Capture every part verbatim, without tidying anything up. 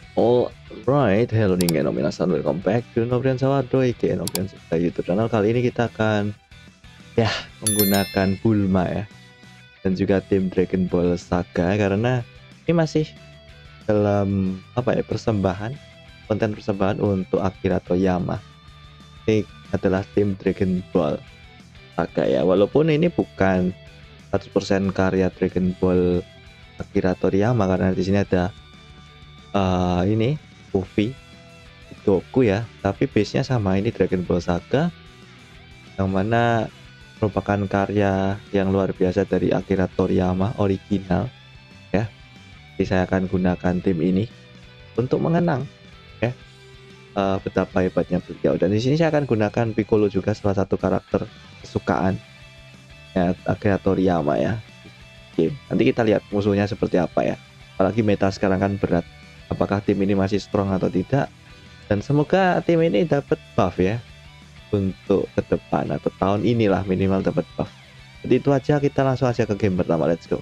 Alright, hello nih minasan, welcome back to Nobrian Sawadoi ke Nobrian Suka YouTube channel. Kali ini kita akan ya menggunakan Bulma ya, dan juga tim Dragon Ball Saga, karena ini masih dalam apa ya, persembahan, konten persembahan untuk Akira Toriyama. Ini adalah tim Dragon Ball Saga ya, walaupun ini bukan seratus persen karya Dragon Ball Akira Toriyama, karena di sini ada uh, ini Luffy, Goku ya, tapi base nya sama, ini Dragon Ball Saga, yang mana merupakan karya yang luar biasa dari Akira Toriyama original ya. Jadi saya akan gunakan tim ini untuk mengenang ya uh, betapa hebatnya beliau, dan di sini saya akan gunakan Piccolo juga, salah satu karakter kesukaan ya Akira Toriyama ya. Oke, nanti kita lihat musuhnya seperti apa ya, apalagi meta sekarang kan berat. Apakah tim ini masih strong atau tidak, dan semoga tim ini dapat buff ya untuk ke depan atau tahun inilah minimal dapat buff. Jadi itu aja, kita langsung aja ke game pertama, let's go.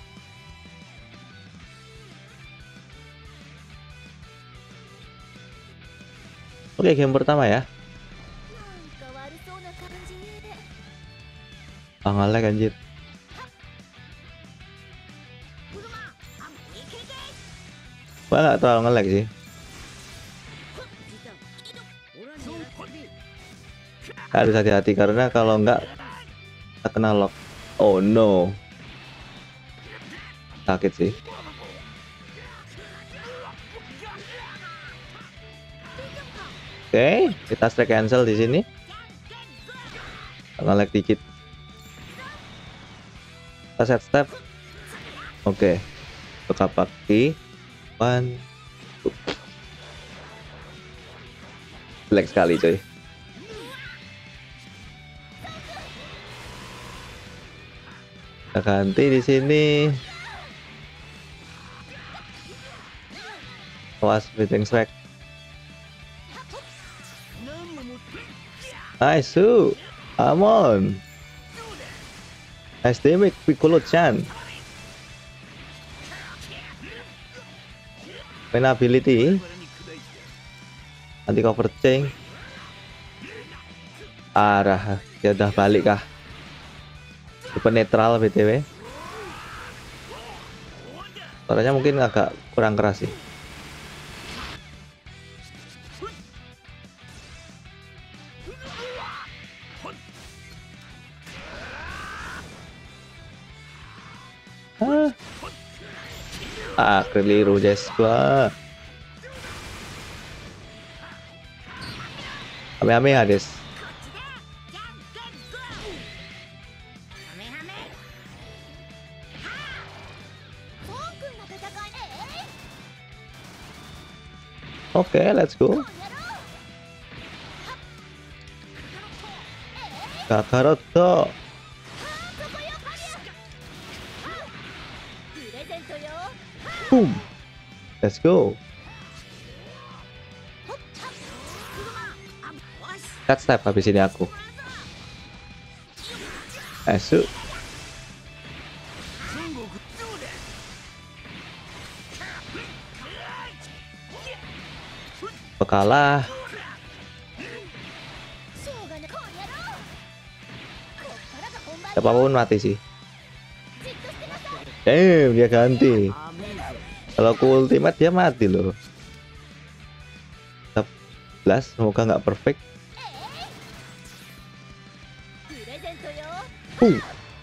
Oke, game pertama ya. Ah, nge-lag anjir. Gua nggak terlalu nge-lag sih. Harus hati-hati karena kalau nggak kita kena lock. Oh no, sakit sih. Oke, kita strike cancel di sini. Nge-lag dikit. Kita set step. Oke, buka bakti. One, two. Black sekali coy. Kita ganti di sini. Awas fitting strike. Nice, su. Come on. Nice damage, Piccolo-chan. Main ability. Anti cover chain. Arah, dia udah balik kah? Super netral B T W. Suaranya mungkin agak kurang keras sih. Ah, ah keliru Jespa. Ame-ame Hades. Oke, okay, let's go. Kakaroto. Boom. Let's go. Cut step habis ini aku. Asu. Kalah. Siapapun mati sih. Damn, dia ganti. Kalau aku ultimate dia mati loh. sebelas, semoga nggak perfect. Uh.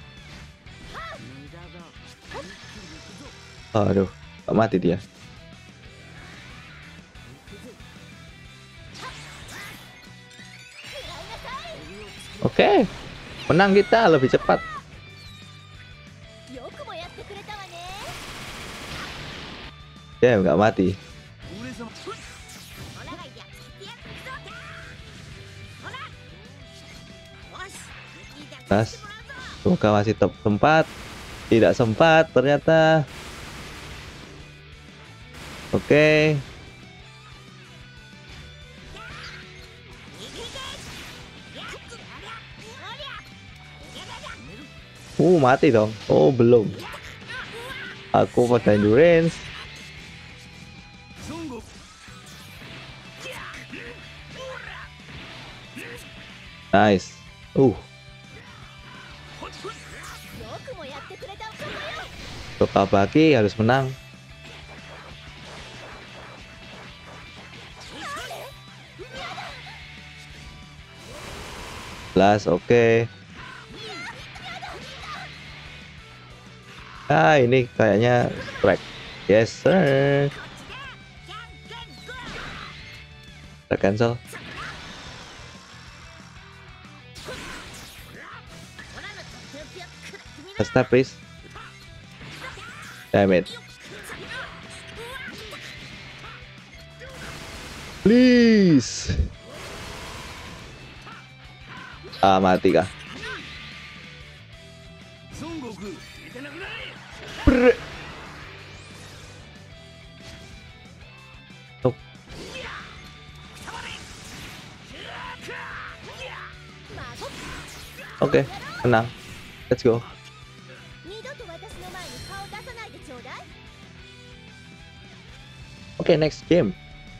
Aduh, nggak mati dia. Oke, okay. Menang kita lebih cepat. Ya, nggak mati. Mas, semoga masih top sempat. Tidak sempat ternyata. Oke. Okay. Uh, mati dong. Oh, belum. Aku pada endurance. Nice. Uh. Tokabaki harus menang. Plus, oke. Okay. Ah, ini kayaknya strike. Yes, sir. Kita cancel. Step, please. Damn it. Please. Ah, mati kah? Brr. Oh. Oke, okay, menang. Let's go. Oke, okay, next game.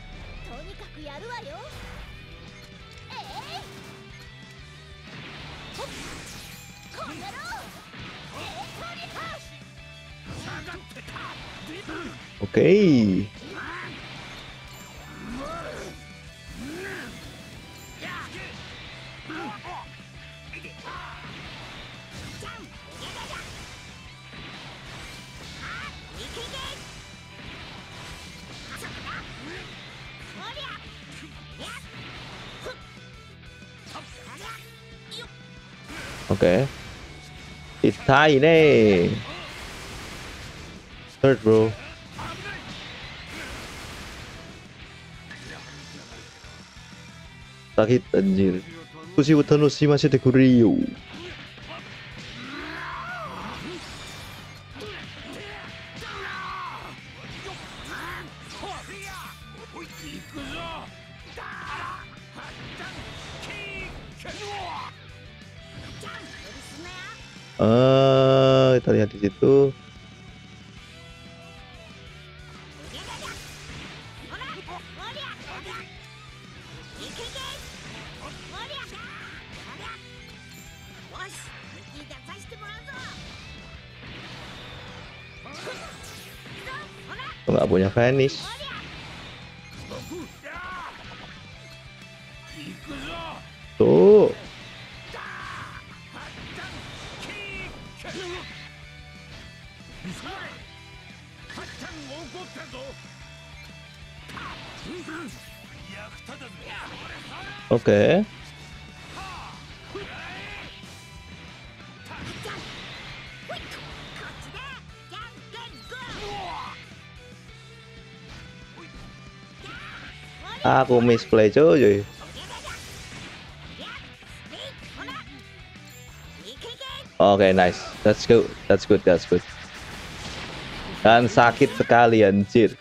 Oke. Okay. Oke. Okay. Kita ini. Third, bro. Sakit anjir. Kusi utano si masih dekuriyo. Eh, kita lihat di situ. Nggak punya vanish. Tuh. Oke. Okay. Aku misplay cuy. Oke, okay, nice. That's good. That's good. That's good. Dan sakit sekali anjir.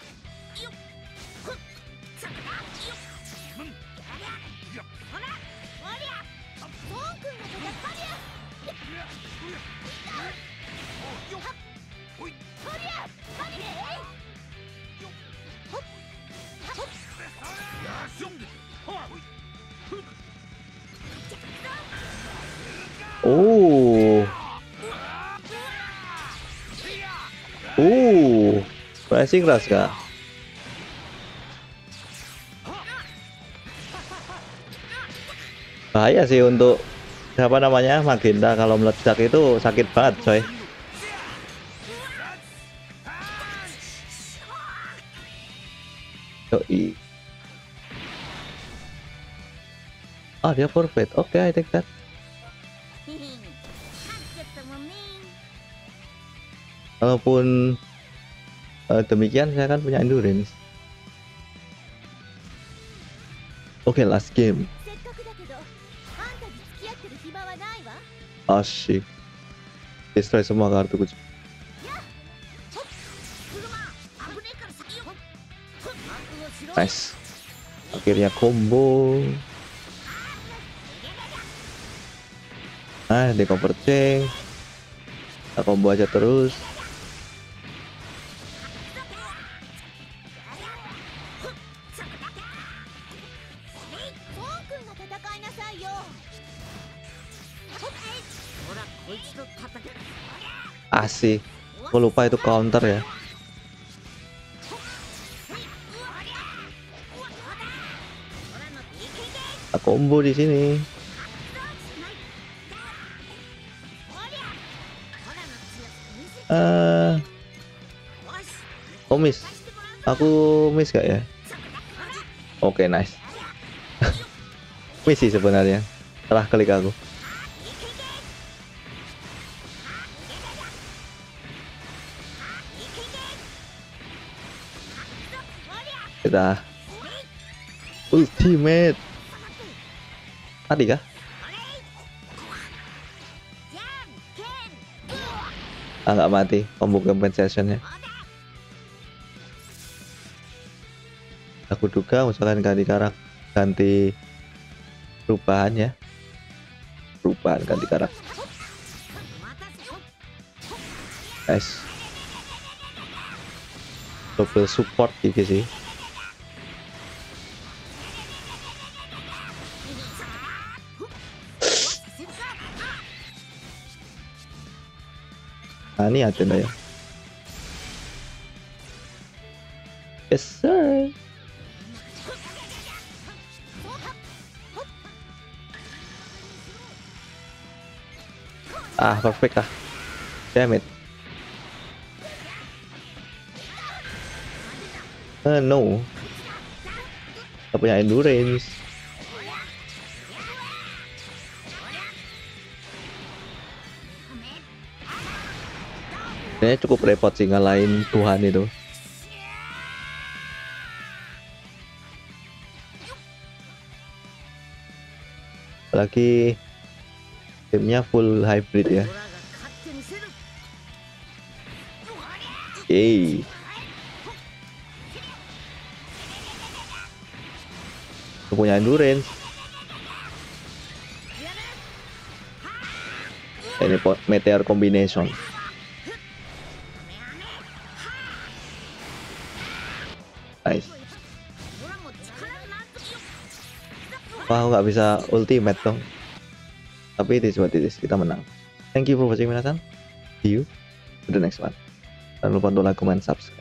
Oh. Uh, pressing keras kak. Bahaya sih untuk siapa namanya Magenta, kalau meledak itu sakit banget coy. Yoi. Oh, dia forfeit. Oke, okay, I take that. Walaupun uh, demikian saya kan punya endurance. Oke, okay, last game. Asyik. Destroy semua kartu kunci. Nice. Akhirnya combo. Nah, di converting. Kita combo aja terus. Asik. Aku lupa itu counter ya. Aku combo di sini. Eh, oh miss. Aku miss gak ya? Oke, okay, nice. Miss sih sebenarnya. Salah klik aku. Kita ultimate. Tadi kah? Ah, nggak mati. Combo compensationnya. Aku duga misalkan ganti karakter, ganti perubahan ya. Perubahan ganti karakter. Nice. Double support gitu sih. Nah, ini Athena ya. Yes sir. Ah, perfect lah. Damn it. Uh, no. Kita punya endurance. Kayaknya cukup repot sih ngalahin Tuhan itu. Apalagi timnya full hybrid ya. Yeay. Aku punya endurance. Ini meteor combination. Nice. Wah, nggak bisa ultimate dong. Tapi it is what it is. Kita menang. Thank you for watching, minasan. See you to the next one. Jangan lupa untuk like, comment, subscribe.